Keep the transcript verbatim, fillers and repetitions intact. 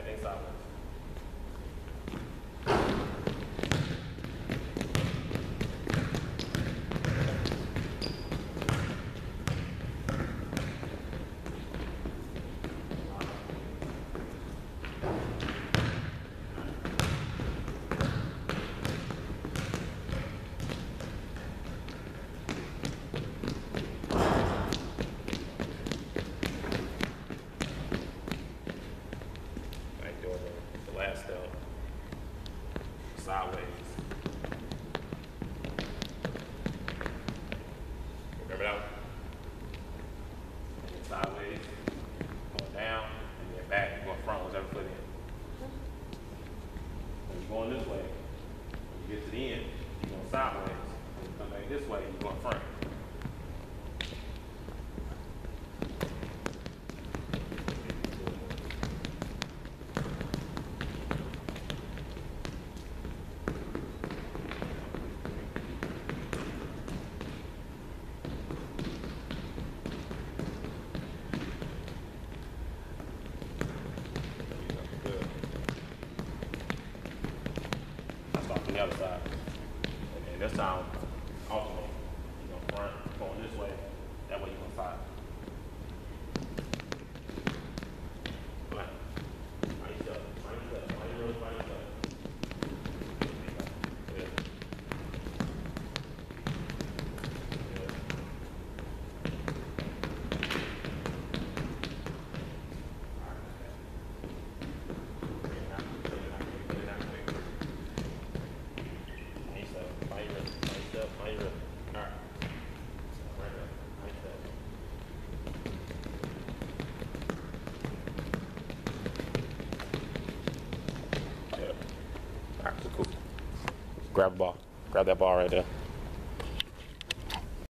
thing sideways. The last step, sideways. Remember that one? And then sideways, going down, and then back, going front, whichever foot in. When you're going this way, when you get to the end, you're going sideways. When you come back this way, you're going front. On the other side. And then this time, alternate. You're going front, going this way, that way you're going side. Right. Right step, right step, right road, right step. Good. Good. Grab a ball. Grab that ball right there.